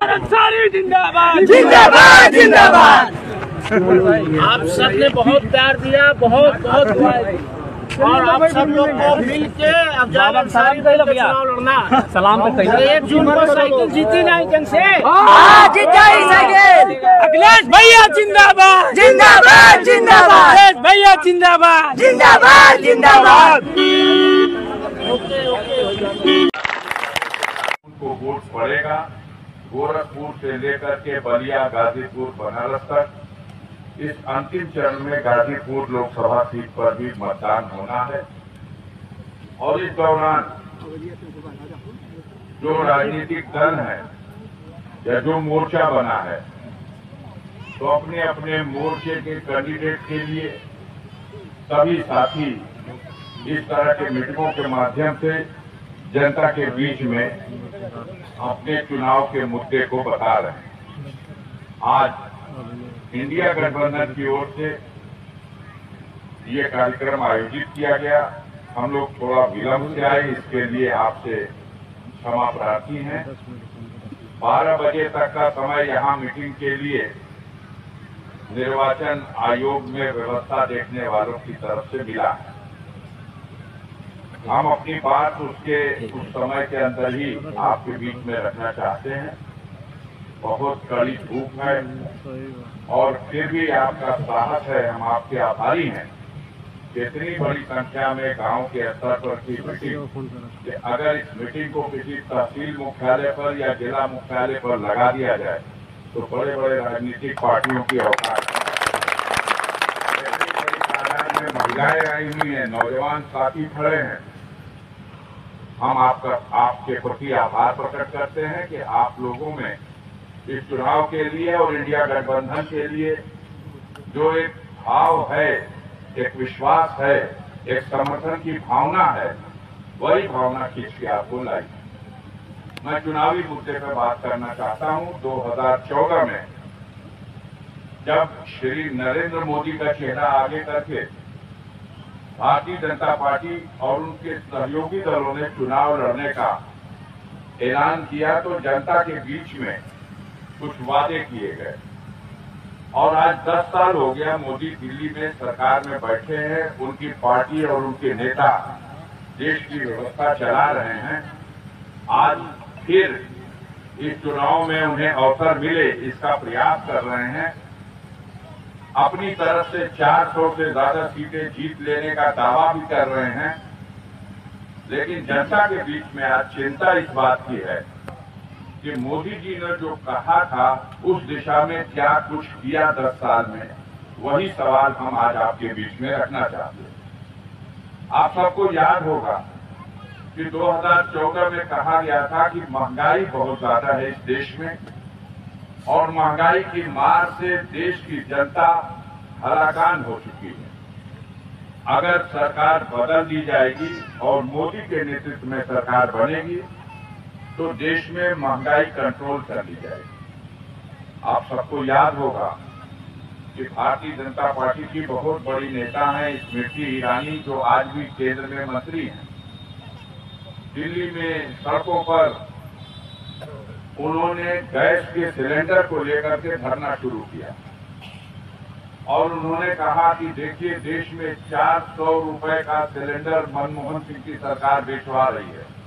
अंसारी जिंदाबाद जिंदाबाद जिंदाबाद। आप सबने बहुत प्यार दिया, बहुत बहुत दुआएं दी और आप सब लोग को मिल के अफजाल अंसारी को चुनाव लड़ना। सलाम तो 1 जून को साइकिल जीती ना जंग से जीता ही साइकिल। अखिलेश भैया जिंदाबाद जिंदाबाद जिंदाबाद। अखिलेश भैया जिंदाबाद जिंदाबाद जिंदाबाद। उनको वोट पड़ेगा। गोरखपुर से लेकर के बलिया, गाजीपुर, बनारस तक इस अंतिम चरण में गाजीपुर लोकसभा सीट पर भी मतदान होना है और इस दौरान जो राजनीतिक दल है या जो मोर्चा बना है तो अपने अपने मोर्चे के कैंडिडेट के लिए सभी साथी इस तरह के मीटिंगों के माध्यम से जनता के बीच में अपने चुनाव के मुद्दे को बता रहे हैं। आज इंडिया गठबंधन की ओर से ये कार्यक्रम आयोजित किया गया। हम लोग थोड़ा विलंब से आए, इसके लिए आपसे क्षमा प्रार्थी हैं। 12 बजे तक का समय यहाँ मीटिंग के लिए निर्वाचन आयोग में व्यवस्था देखने वालों की तरफ से मिला है। हम अपनी बात उस समय के अंदर ही आपके बीच में रखना चाहते हैं। बहुत कड़ी धूप है और फिर भी आपका साहस है, हम आपके आभारी हैं। इतनी बड़ी संख्या में गांव के स्तर पर की मीटिंग, अगर इस मीटिंग को किसी तहसील मुख्यालय पर या जिला मुख्यालय पर लगा दिया जाए तो बड़े बड़े राजनीतिक पार्टियों की अवकाश में महिलाएं आई हुई हैं, नौजवान साथी खड़े हैं। हम आपके प्रति आभार प्रकट करते हैं कि आप लोगों में इस चुनाव के लिए और इंडिया गठबंधन के लिए जो एक भाव है, एक विश्वास है, एक समर्थन की भावना है, वही भावना खींच के आपको लाई। मैं चुनावी मुद्दे पर बात करना चाहता हूं। 2014 में जब श्री नरेंद्र मोदी का चेहरा आगे करके भारतीय जनता पार्टी और उनके सहयोगी दलों ने चुनाव लड़ने का ऐलान किया तो जनता के बीच में कुछ वादे किए गए और आज 10 साल हो गया मोदी दिल्ली में सरकार में बैठे हैं। उनकी पार्टी और उनके नेता देश की व्यवस्था चला रहे हैं। आज फिर इस चुनाव में उन्हें अवसर मिले, इसका प्रयास कर रहे हैं। अपनी तरफ से 400 से ज्यादा सीटें जीत लेने का दावा भी कर रहे हैं। लेकिन जनता के बीच में आज चिंता इस बात की है कि मोदी जी ने जो कहा था उस दिशा में क्या कुछ किया 10 साल में, वही सवाल हम आज आपके बीच में रखना चाहते हैं। आप सबको याद होगा कि 2014 में कहा गया था कि महंगाई बहुत ज्यादा है इस देश में और महंगाई की मार से देश की जनता हलाकान हो चुकी है। अगर सरकार बदल दी जाएगी और मोदी के नेतृत्व में सरकार बनेगी तो देश में महंगाई कंट्रोल कर ली जाएगी। आप सबको याद होगा कि भारतीय जनता पार्टी की बहुत बड़ी नेता हैं स्मृति ईरानी, जो आज भी केंद्र में मंत्री हैं। दिल्ली में सड़कों पर उन्होंने गैस के सिलेंडर को लेकर के धरना शुरू किया और उन्होंने कहा कि देखिए देश में 400 रुपए का सिलेंडर मनमोहन सिंह की सरकार बेचवा रही है